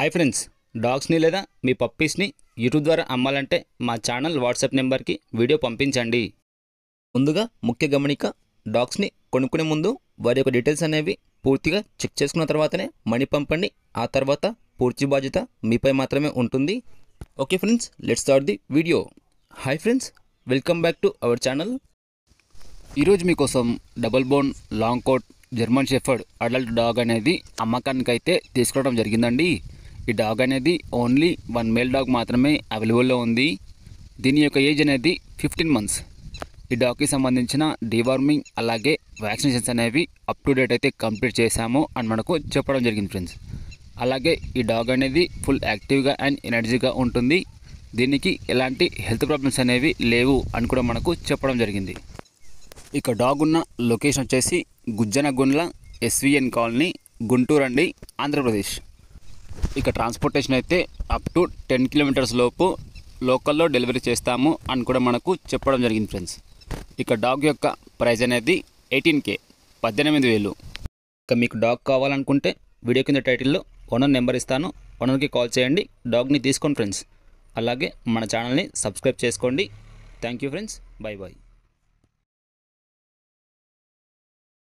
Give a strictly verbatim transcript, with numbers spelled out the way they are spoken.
Hi friends, డాగ్స్ని లేదా మీ పప్పీస్ని YouTube ద్వారా అమ్మాలంటే మా ఛానల్ వాట్సాప్ నెంబర్కి వీడియో పంపించండి. ముందుగా ముఖ్య గమనిక, డాగ్స్ని కొనుక్కునే ముందు వారి యొక్క డీటెయిల్స్ అనేవి పూర్తిగా చెక్ చేసుకున్న తర్వాతనే మనీ పంపండి. ఆ తర్వాత పూర్తి బాధ్యత మీపై మాత్రమే ఉంటుంది. Okay friends, let's start the video. Hi friends, welcome back to our channel. ఈరోజు మీకోసం double bone long coat German shepherd adult dog అనేది అమ్మకానికైతే తీసుకురావడం జరిగిందండి. ఈ డాగ్ అనేది ఓన్లీ వన్ మేల్ డాగ్ మాత్రమే అవైలబుల్లో ఉంది. దీని యొక్క ఏజ్ అనేది ఫిఫ్టీన్ మంత్స్. ఈ డాగ్కి సంబంధించిన డీవార్మింగ్ అలాగే వ్యాక్సినేషన్స్ అనేవి అప్ టు డేట్ అయితే కంప్లీట్ చేశాము అని మనకు చెప్పడం జరిగింది ఫ్రెండ్స్. అలాగే ఈ డాగ్ అనేది ఫుల్ యాక్టివ్గా అండ్ ఎనర్జీగా ఉంటుంది. దీనికి ఎలాంటి హెల్త్ ప్రాబ్లమ్స్ అనేవి లేవు అని కూడా మనకు చెప్పడం జరిగింది. ఇక డాగ్ ఉన్న లొకేషన్ వచ్చేసి గుజ్జనగుండ్ల ఎస్విఎన్ కాలనీ, గుంటూరు అండి, ఆంధ్రప్రదేశ్. ఇక ట్రాన్స్పోర్టేషన్ అయితే అప్ టు టెన్ కిలోమీటర్స్ లోపు లోకల్లో డెలివరీ చేస్తాము అని కూడా మనకు చెప్పడం జరిగింది ఫ్రెండ్స్. ఇక డాగ్ యొక్క ప్రైస్ అనేది ఎయిటీన్ కే పద్దెనిమిది వేలు. ఇక మీకు డాగ్ కావాలనుకుంటే వీడియో కింద టైటిల్లో ఓనర్ నెంబర్ ఇస్తాను, ఓనర్కి కాల్ చేయండి, డాగ్ని తీసుకోండి ఫ్రెండ్స్. అలాగే మన ఛానల్ని సబ్స్క్రైబ్ చేసుకోండి. Thank you friends, bye bye.